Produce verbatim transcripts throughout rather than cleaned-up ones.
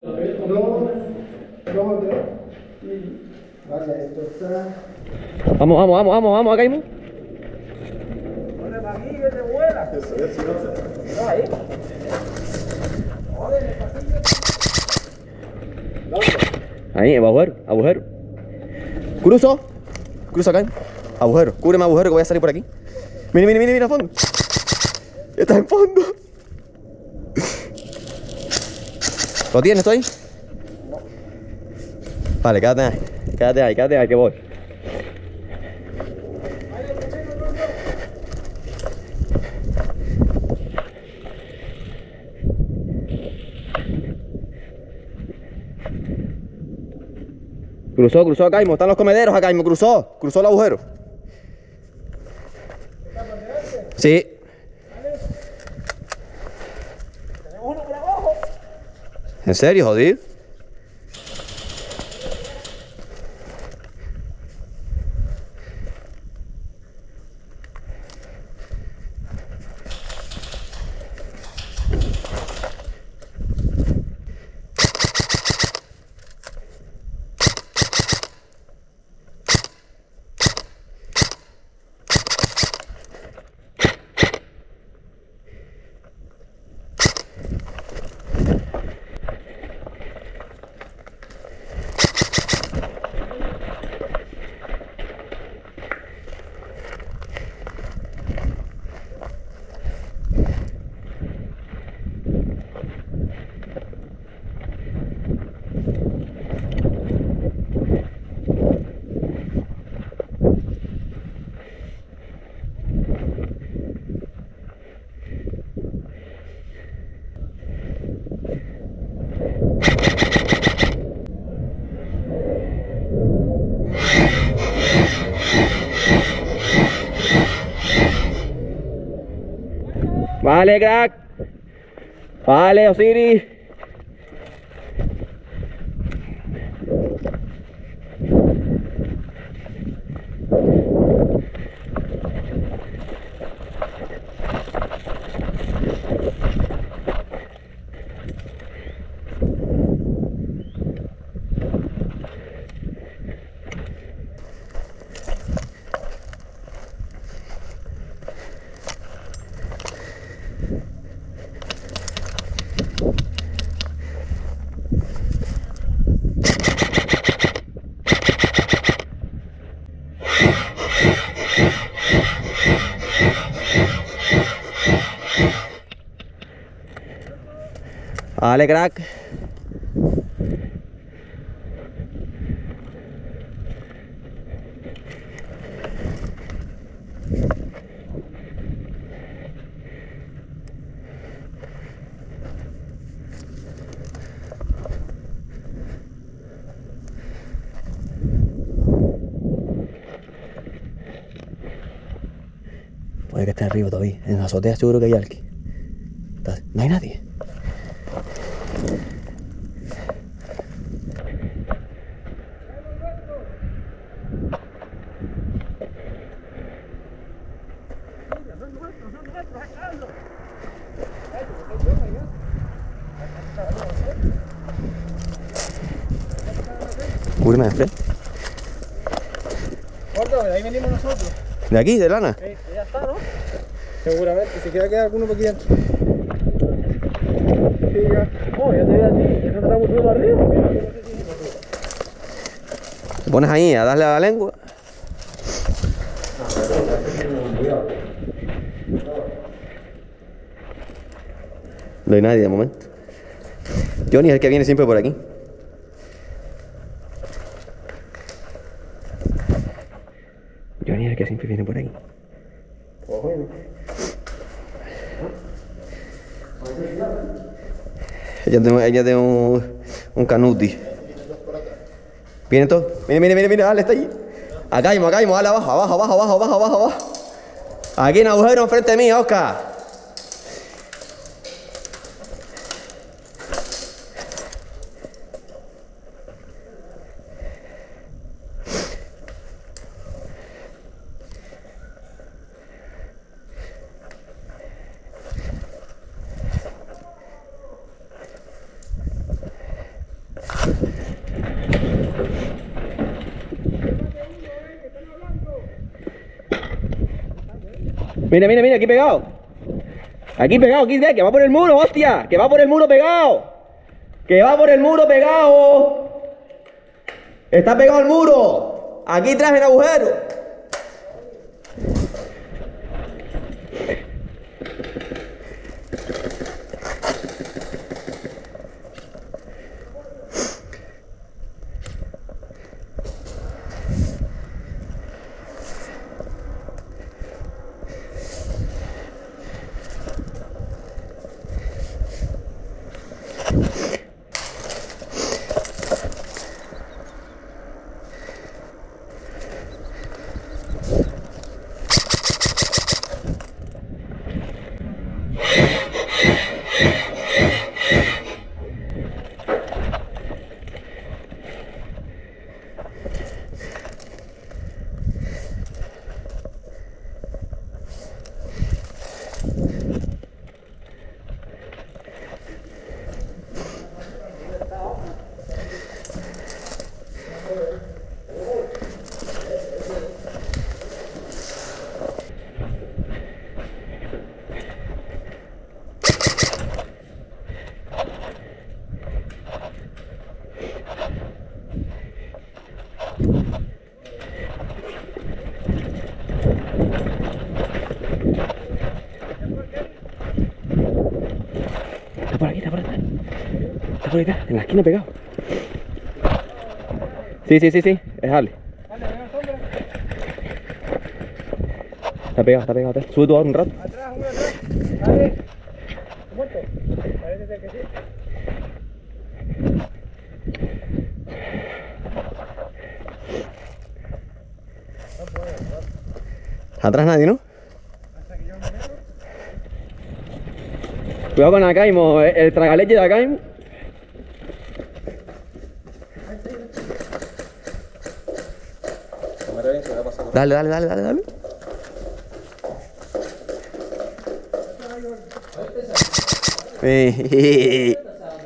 Dos, dos, tres. Y vaya, esto está. Vamos, vamos, vamos, vamos, vamos, acá mismo. Ponle para aquí que te vuela. Eso, eso, eso. No, ahí. Joder, el pasillo. Ahí, agujero, agujero. Cruzo. Cruzo acá. Agujero. Cúbreme agujero que voy a salir por aquí. Mira, mira, mira, mira a fondo. Estás en fondo. ¿Lo tienes tú ahí? Vale, quédate ahí. Quédate ahí, quédate ahí, que voy. Cruzó, cruzó acá mismo. Están los comederos acá mismo. Cruzó. Cruzó el agujero. Sí. Tenemos uno por abajo. ¿En serio, jodido? Vale, crack. Vale, Osiris. Vale, crack. Puede que esté arriba todavía. En la azotea seguro que hay alguien. No hay nadie. Cúbreme de frente. Gordo, de ahí venimos nosotros. ¿De aquí, de lana? Sí, ya está, ¿no? Seguramente, si queda queda alguno por aquí dentro. Sí, ya. Oh, ya te veo a ti. ¿Eso está muy duro arriba? Te pones ahí a darle a la lengua. No hay nadie de momento. Johnny es el que viene siempre por aquí. Johnny es el que siempre viene por aquí. Ella tiene, ella tiene un, un canuti. ¿Viene todo? Mire, mire, mire, mire, dale, está allí. Acá mismo, acá mismo, dale abajo, abajo, abajo, abajo, abajo, abajo, abajo. Aquí en agujero enfrente de mí, Oscar. Mira, mira, mira, aquí pegado. Aquí pegado, aquí, que va por el muro, hostia. Que va por el muro pegado. Que va por el muro pegado. Está pegado al muro. Aquí traje el agujero. Está por aquí, está por acá. Está por acá, en la esquina pegado. Sí, sí, sí, sí, es Ale. Está pegado, está pegado. Está. Sube tú ahora un rato. Atrás, uno atrás. Vale. ¿Muerto? Parece ser que sí. Atrás nadie, ¿no? Cuidado con Akaimo, el, el tragaleche de Akaimo. Dale, dale, dale, dale, dale. Eh,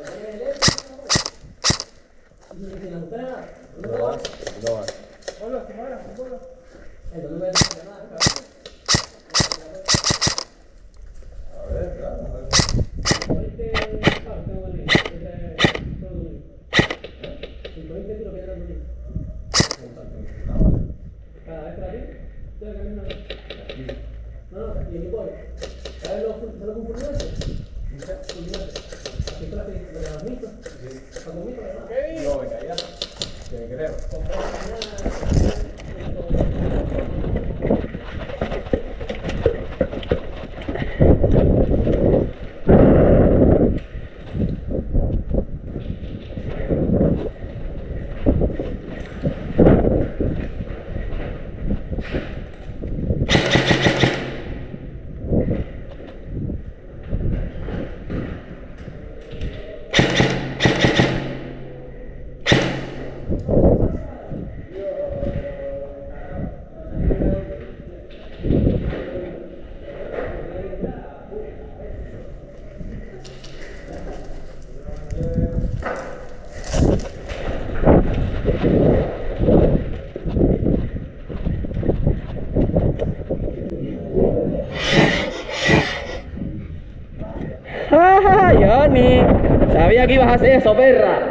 ¡Ah, Johnny! Sabía que ibas a hacer eso, perra.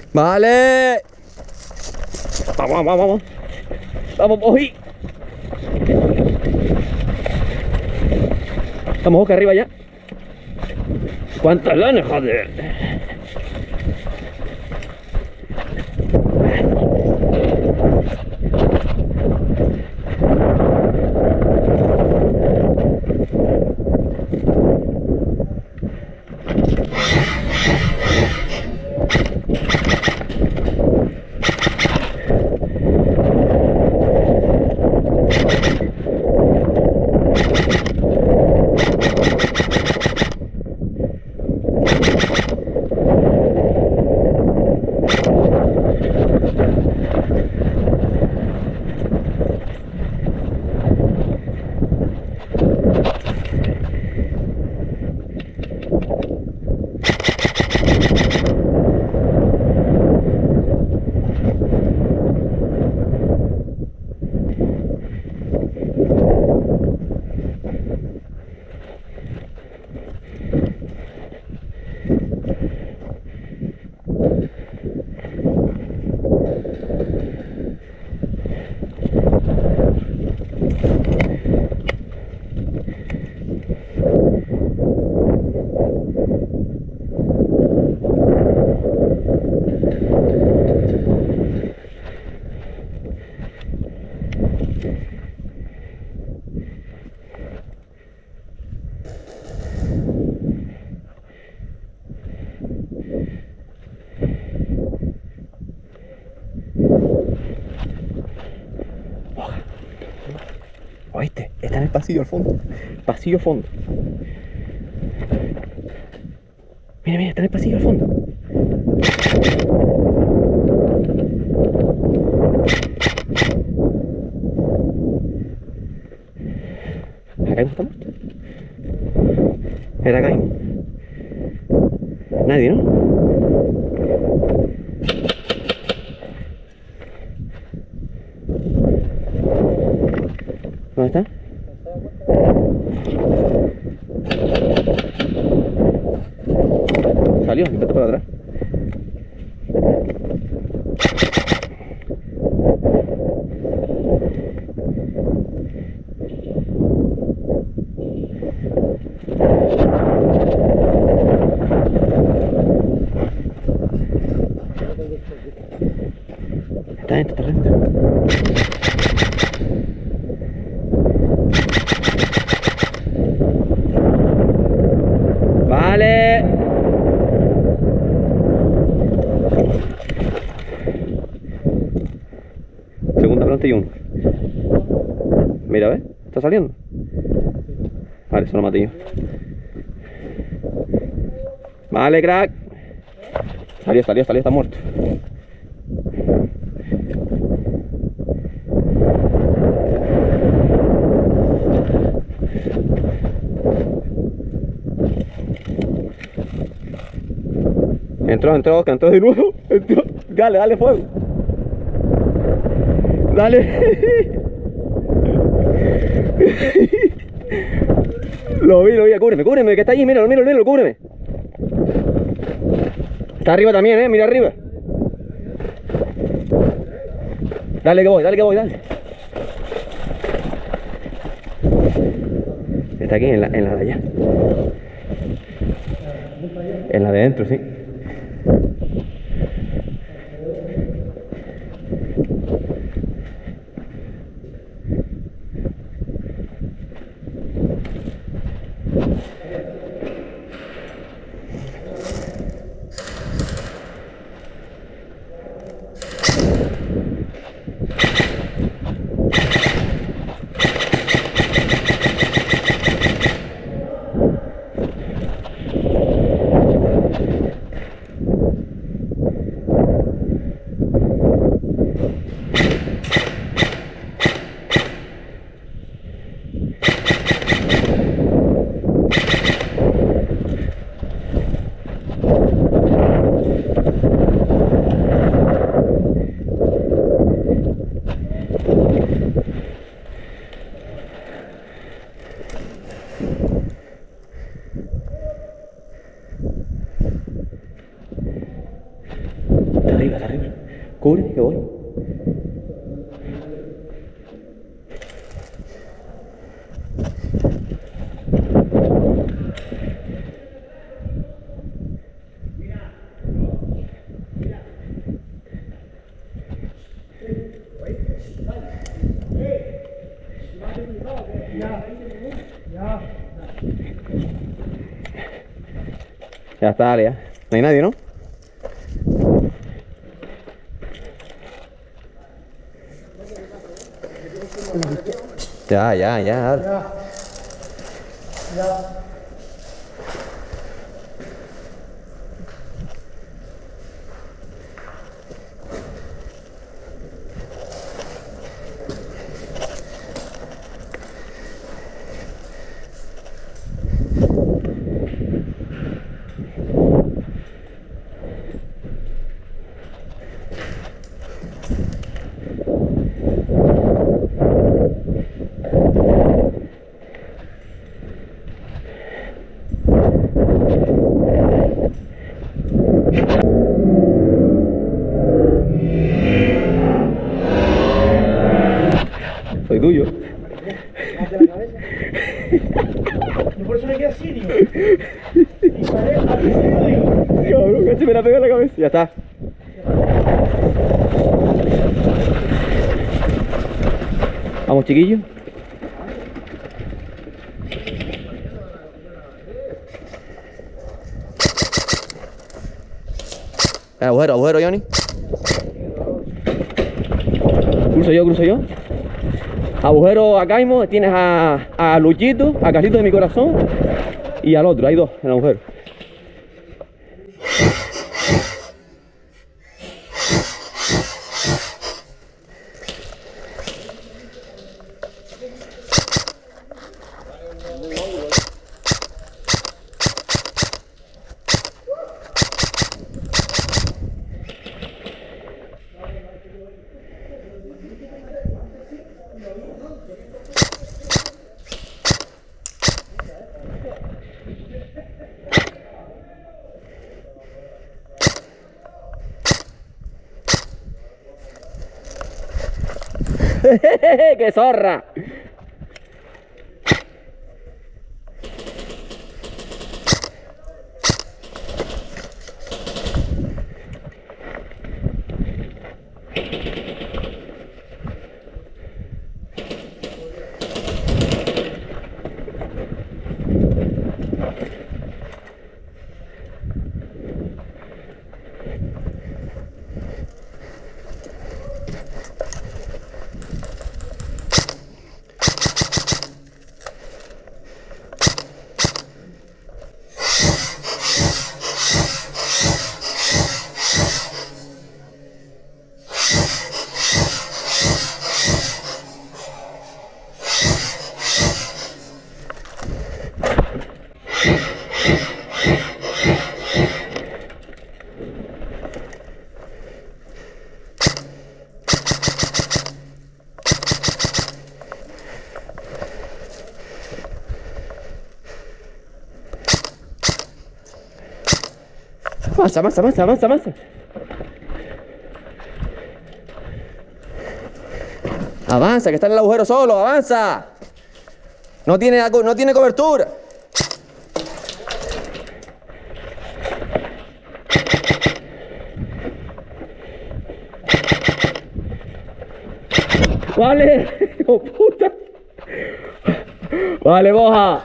Vale. Vamos, vamos, vamos. Vamos, Boji. Estamos boca arriba ya. ¿Cuántas lanas, joder? ¿Oíste? Está en el pasillo al fondo. Pasillo fondo. Mira, mira, está en el pasillo al fondo. Acá no está muerto. Era acá. Nadie, ¿no? ¿Dónde está? Salió, vete para atrás. Está dentro, está dentro. Vale. Segunda planta y uno. Mira, ¿ves? Está saliendo. Vale, eso lo maté yo. Vale, crack. Salió, salió, salió, está muerto. Entró, entró, entró de nuevo. Entró. Dale, dale fuego. Dale. Lo vi, lo vi, cúbreme, cúbreme, que está allí, míralo, míralo, míralo, cúbreme. Está arriba también, eh, mira arriba. Dale que voy, dale que voy, dale. Está aquí en la, en la de allá. En la de dentro, sí. Cubre, que voy. Ya está, dale, ya. No hay nadie, ¿no? Ya, ya, ya, dale. Ya. Ya. Soy tuyo. Mate la cabeza. Yo por eso me quedé así, digo. Y paré al principio, digo. Cabrón, casi me la pegó en la cabeza. Ya está. Vamos, chiquillos. Agujero, agujero, Johnny. Cruzo yo, cruzo yo. Agujero a Caimo, tienes a, a Luchito, a Carlito de mi corazón y al otro, hay dos en el agujero. ¡Qué zorra! Avanza, avanza, avanza, avanza, avanza. Avanza, que está en el agujero solo, avanza. No tiene, no tiene cobertura. Vale, hijo puta. Vale, boja.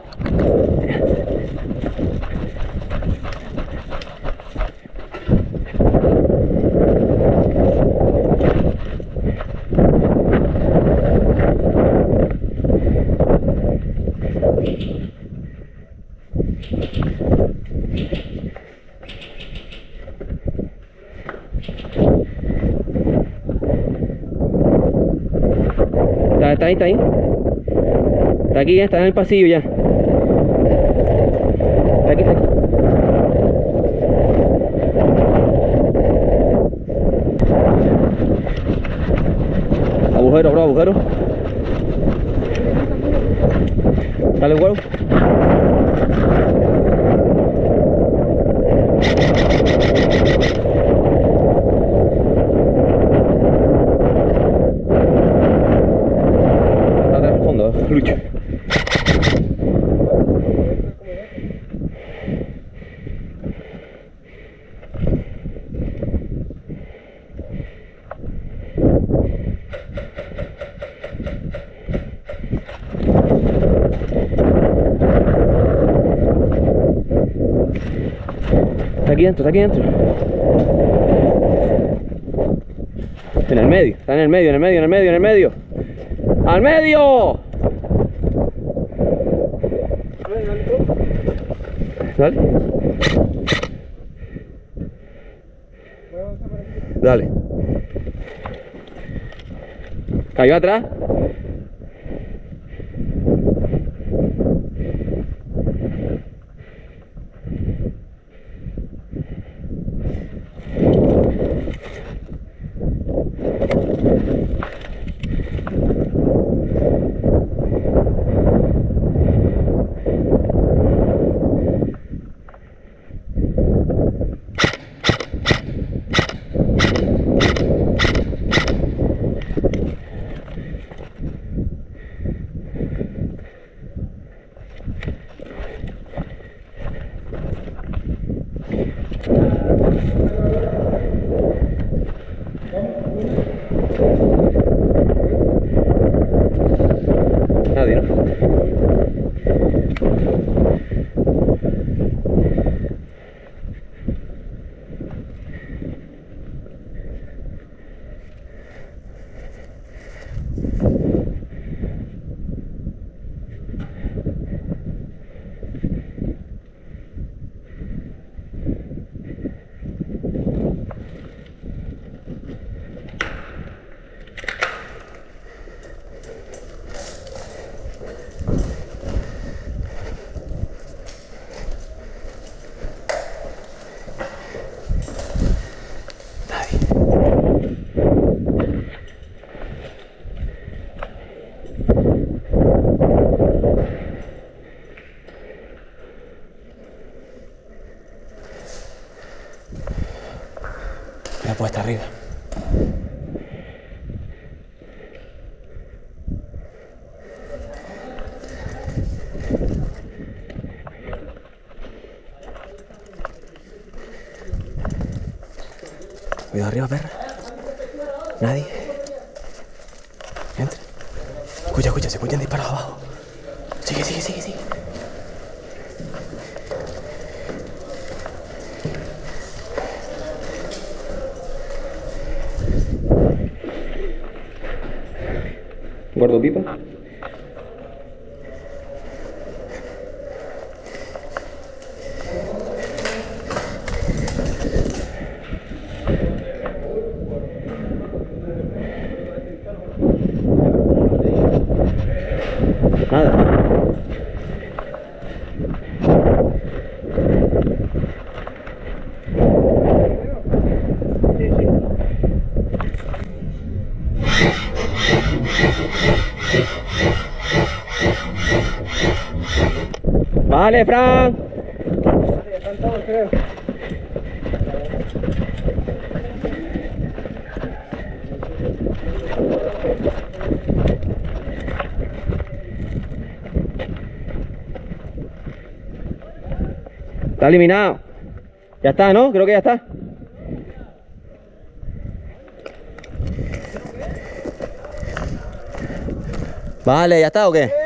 Está, está ahí, está ahí. Está aquí, ya está en el pasillo ya. Está aquí, está aquí. Agujero, bro, agujero. Dale, huevo. aquí dentro, está aquí dentro. En el medio, está en el medio, en el medio, en el medio, en el medio. ¡Al medio! Dale. Dale. Cayó atrás. Nadie, ¿no? La puesta arriba. Cuidado arriba, perra. Nadie. Entra. Escucha, escucha, se escuchan disparos abajo. Sigue, sigue, sigue, sigue. Guardo pipa. Nada. Vale, Fran. Vale, están todos, creo. Está eliminado. Ya está, ¿no? Creo que ya está. Vale, ¿ya está o qué?